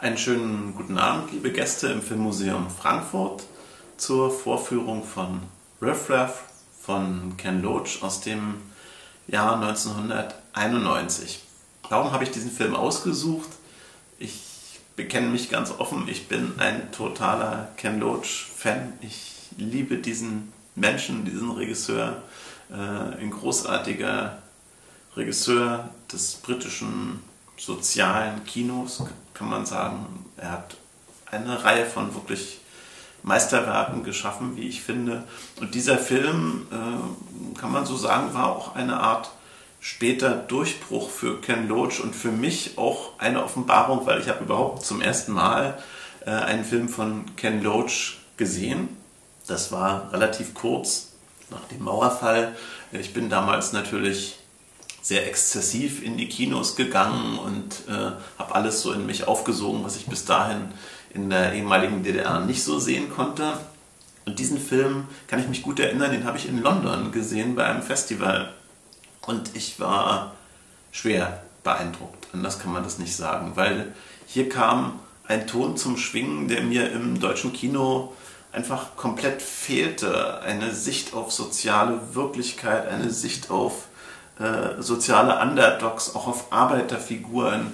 Einen schönen guten Abend, liebe Gäste im Filmmuseum Frankfurt zur Vorführung von Riff Raff von Ken Loach aus dem Jahr 1991. Warum habe ich diesen Film ausgesucht? Ich bekenne mich ganz offen, ich bin ein totaler Ken Loach-Fan. Ich liebe diesen Menschen, diesen Regisseur, ein großartiger Regisseur des britischen sozialen Kinos, kann man sagen. Er hat eine Reihe von wirklich Meisterwerken geschaffen, wie ich finde. Und dieser Film, kann man so sagen, war auch eine Art später Durchbruch für Ken Loach und für mich auch eine Offenbarung, weil ich habe überhaupt zum ersten Mal einen Film von Ken Loach gesehen. Das war relativ kurz nach dem Mauerfall. Ich bin damals natürlich sehr exzessiv in die Kinos gegangen und habe alles so in mich aufgesogen, was ich bis dahin in der ehemaligen DDR nicht so sehen konnte. Und diesen Film, kann ich mich gut erinnern, den habe ich in London gesehen bei einem Festival. Und ich war schwer beeindruckt, anders kann man das nicht sagen, weil hier kam ein Ton zum Schwingen, der mir im deutschen Kino einfach komplett fehlte. Eine Sicht auf soziale Wirklichkeit, eine Sicht auf soziale Underdogs, auch auf Arbeiterfiguren.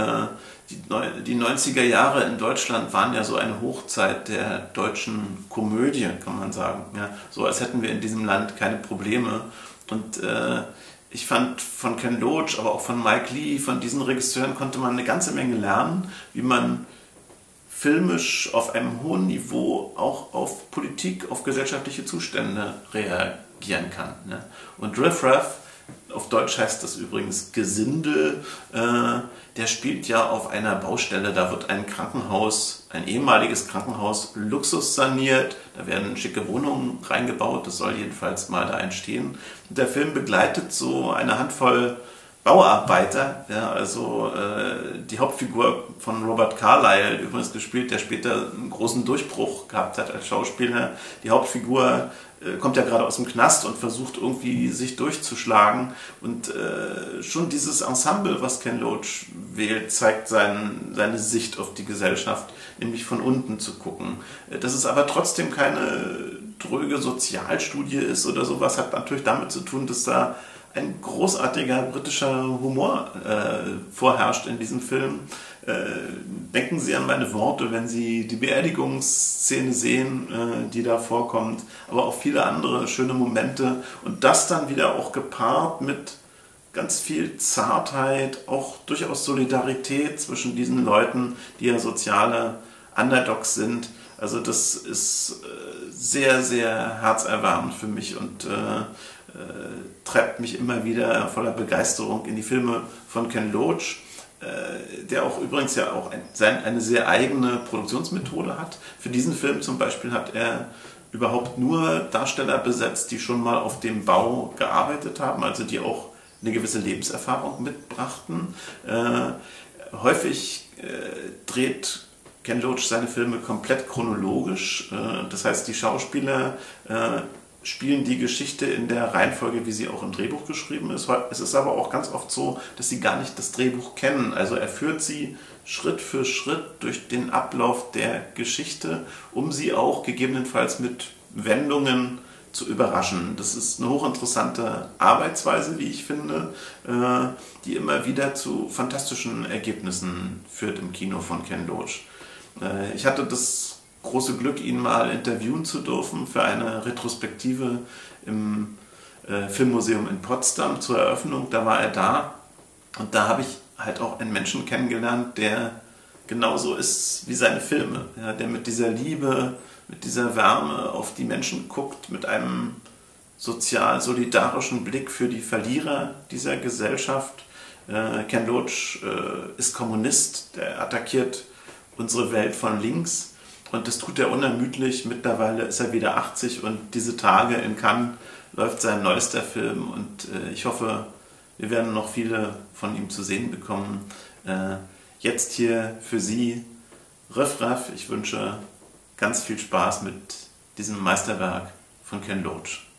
Die 90er Jahre in Deutschland waren ja so eine Hochzeit der deutschen Komödie, kann man sagen. Ja, so als hätten wir in diesem Land keine Probleme. Und ich fand von Ken Loach, aber auch von Mike Leigh, von diesen Regisseuren konnte man eine ganze Menge lernen, wie man filmisch auf einem hohen Niveau auch auf Politik, auf gesellschaftliche Zustände reagieren kann. Ne? Und Riff Raff, auf Deutsch heißt das übrigens Gesindel, der spielt ja auf einer Baustelle, da wird ein Krankenhaus, ein ehemaliges Krankenhaus, Luxus saniert, da werden schicke Wohnungen reingebaut, das soll jedenfalls mal da entstehen. Und der Film begleitet so eine Handvoll Bauarbeiter, ja, also die Hauptfigur von Robert Carlyle, übrigens gespielt, der später einen großen Durchbruch gehabt hat als Schauspieler. Die Hauptfigur kommt ja gerade aus dem Knast und versucht irgendwie sich durchzuschlagen. Und schon dieses Ensemble, was Ken Loach wählt, zeigt seine Sicht auf die Gesellschaft, nämlich von unten zu gucken. Dass es aber trotzdem keine dröge Sozialstudie ist oder sowas, hat natürlich damit zu tun, dass da ein großartiger britischer Humor vorherrscht in diesem Film. Denken Sie an meine Worte, wenn Sie die Beerdigungsszene sehen, die da vorkommt, aber auch viele andere schöne Momente. Und das dann wieder auch gepaart mit ganz viel Zartheit, auch durchaus Solidarität zwischen diesen Leuten, die ja soziale Underdogs sind. Also das ist sehr, sehr herzerwärmend für mich und treibt mich immer wieder voller Begeisterung in die Filme von Ken Loach, der auch übrigens ja auch eine sehr eigene Produktionsmethode hat. Für diesen Film zum Beispiel hat er überhaupt nur Darsteller besetzt, die schon mal auf dem Bau gearbeitet haben, also die auch eine gewisse Lebenserfahrung mitbrachten. Häufig dreht Ken Loach seine Filme komplett chronologisch, das heißt, die Schauspieler spielen die Geschichte in der Reihenfolge, wie sie auch im Drehbuch geschrieben ist. Es ist aber auch ganz oft so, dass sie gar nicht das Drehbuch kennen. Also er führt sie Schritt für Schritt durch den Ablauf der Geschichte, um sie auch gegebenenfalls mit Wendungen zu überraschen. Das ist eine hochinteressante Arbeitsweise, wie ich finde, die immer wieder zu fantastischen Ergebnissen führt im Kino von Ken Loach. Ich hatte das große Glück, ihn mal interviewen zu dürfen für eine Retrospektive im Filmmuseum in Potsdam zur Eröffnung. Da war er da und da habe ich halt auch einen Menschen kennengelernt, der genauso ist wie seine Filme, ja, der mit dieser Liebe, mit dieser Wärme auf die Menschen guckt, mit einem sozial-solidarischen Blick für die Verlierer dieser Gesellschaft. Ken Loach ist Kommunist, der attackiert unsere Welt von links. Und das tut er unermüdlich. Mittlerweile ist er wieder 80 und diese Tage in Cannes läuft sein neuester Film. Und ich hoffe, wir werden noch viele von ihm zu sehen bekommen. Jetzt hier für Sie Riff Raff. Ich wünsche ganz viel Spaß mit diesem Meisterwerk von Ken Loach.